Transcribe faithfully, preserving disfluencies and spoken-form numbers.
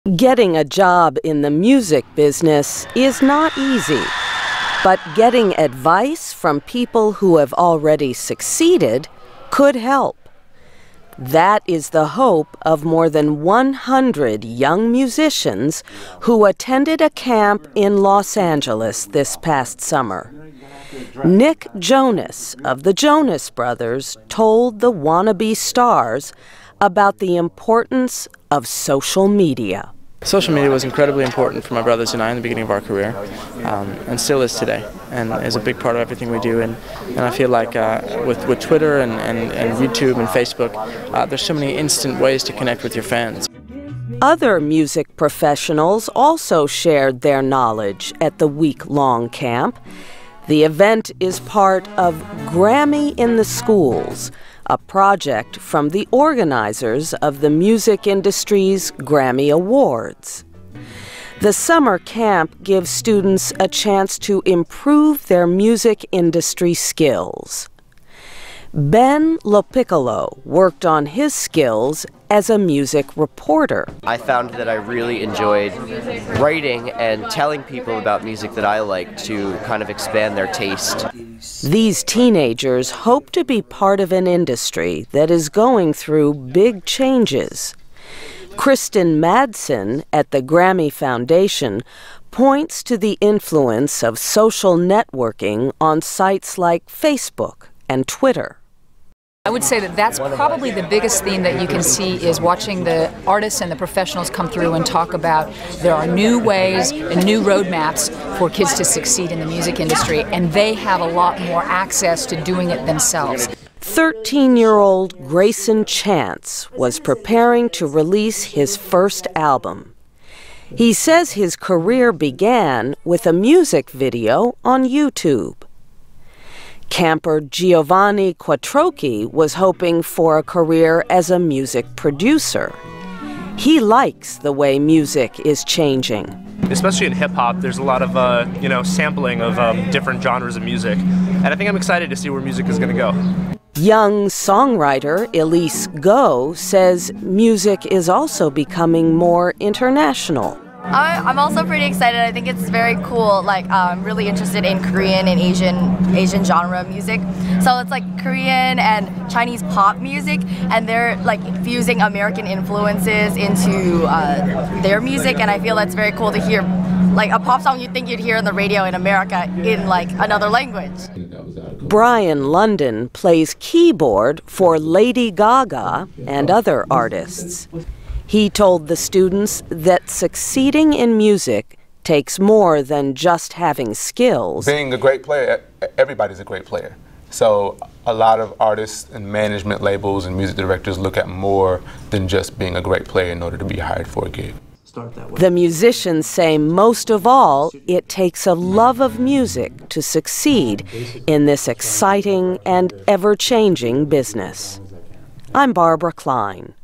Getting a job in the music business is not easy, but getting advice from people who have already succeeded could help. That is the hope of more than one hundred young musicians who attended a camp in Los Angeles this past summer. Nick Jonas of the Jonas Brothers told the wannabe stars about the importance of social media. Social media was incredibly important for my brothers and I in the beginning of our career, um, and still is today, and is a big part of everything we do. And, and I feel like uh, with, with Twitter and, and, and YouTube and Facebook, uh, there's so many instant ways to connect with your fans. Other music professionals also shared their knowledge at the week-long camp. The event is part of Grammy in the Schools, a project from the organizers of the music industry's Grammy Awards. The summer camp gives students a chance to improve their music industry skills. Ben LoPiccolo worked on his skills as a music reporter. I found that I really enjoyed writing and telling people about music that I like to kind of expand their taste. These teenagers hope to be part of an industry that is going through big changes. KRISTEN Madsen at the Grammy Foundation points to the influence of social networking on sites like Facebook and Twitter. I would say that that's probably the biggest theme that you can see is watching the artists and the professionals come through and talk about there are new ways and new roadmaps for kids to succeed in the music industry, and they have a lot more access to doing it themselves. thirteen-year-old Greyson Chance was preparing to release his first album. He says his career began with a music video on YouTube. Camper Giovanni Quattrocchi was hoping for a career as a music producer. He likes the way music is changing. Especially in hip-hop, there's a lot of uh, you know, sampling of um, different genres of music. And I think I'm excited to see where music is going to go. Young songwriter Elise Go says music is also becoming more international. I'm also pretty excited. I think it's very cool. Like, uh, I'm really interested in Korean and Asian Asian genre music. So it's like Korean and Chinese pop music, and they're like fusing American influences into uh, their music. And I feel that's very cool to hear, like a pop song you'd think you'd hear on the radio in America in like another language. Brian London plays keyboard for Lady Gaga and other artists. He told the students that succeeding in music takes more than just having skills. Being a great player, everybody's a great player. So a lot of artists and management labels and music directors look at more than just being a great player in order to be hired for a gig. The musicians say most of all, it takes a love of music to succeed in this exciting and ever-changing business. I'm Barbara Klein.